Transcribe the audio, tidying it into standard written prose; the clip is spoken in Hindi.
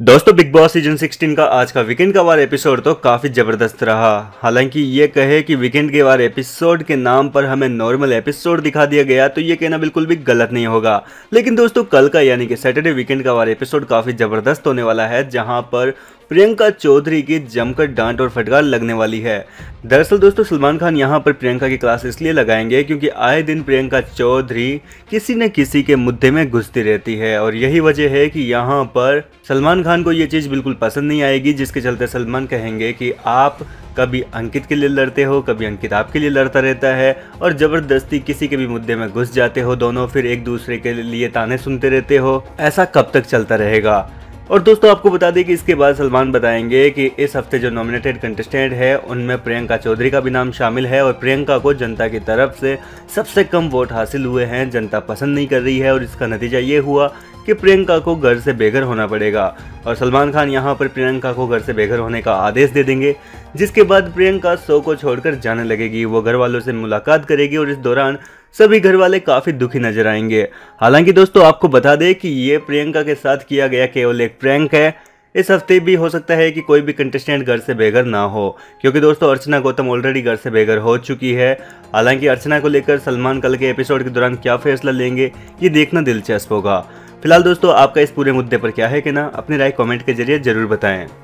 दोस्तों बिग बॉस सीजन 16 का आज का वीकेंड का वार एपिसोड तो काफ़ी ज़बरदस्त रहा। हालांकि ये कहे कि वीकेंड के वार एपिसोड के नाम पर हमें नॉर्मल एपिसोड दिखा दिया गया तो ये कहना बिल्कुल भी गलत नहीं होगा। लेकिन दोस्तों कल का यानी कि सैटरडे वीकेंड का वार एपिसोड काफ़ी ज़बरदस्त होने वाला है, जहां पर प्रियंका चौधरी की जमकर डांट और फटकार लगने वाली है। दरअसल दोस्तों सलमान खान यहाँ पर प्रियंका की क्लास इसलिए लगाएंगे क्योंकि आए दिन प्रियंका चौधरी किसी न किसी के मुद्दे में घुसती रहती है और यही वजह है कि यहाँ पर सलमान खान को ये चीज़ बिल्कुल पसंद नहीं आएगी, जिसके चलते सलमान कहेंगे कि आप कभी अंकित के लिए लड़ते हो, कभी अंकित आपके लिए लड़ता रहता है और ज़बरदस्ती किसी के भी मुद्दे में घुस जाते हो दोनों, फिर एक दूसरे के लिए ताने सुनते रहते हो। ऐसा कब तक चलता रहेगा। और दोस्तों आपको बता दें कि इसके बाद सलमान बताएंगे कि इस हफ्ते जो नॉमिनेटेड कंटेस्टेंट है उनमें प्रियंका चौधरी का भी नाम शामिल है और प्रियंका को जनता की तरफ से सबसे कम वोट हासिल हुए हैं, जनता पसंद नहीं कर रही है और इसका नतीजा ये हुआ कि प्रियंका को घर से बेघर होना पड़ेगा। और सलमान खान यहाँ पर प्रियंका को घर से बेघर होने का आदेश दे देंगे, जिसके बाद प्रियंका शो को छोड़कर जाने लगेगी। वो घर वालों से मुलाकात करेगी और इस दौरान सभी घर वाले काफ़ी दुखी नजर आएंगे। हालांकि दोस्तों आपको बता दें कि ये प्रियंका के साथ किया गया केवल एक प्रैंक है। इस हफ्ते भी हो सकता है कि कोई भी कंटेस्टेंट घर से बेघर ना हो, क्योंकि दोस्तों अर्चना गौतम ऑलरेडी घर से बेघर हो चुकी है। हालांकि अर्चना को लेकर सलमान कल के एपिसोड के दौरान क्या फैसला लेंगे ये देखना दिलचस्प होगा। फिलहाल दोस्तों आपका इस पूरे मुद्दे पर क्या है कहना, अपनी राय कमेंट के जरिए जरूर बताएं।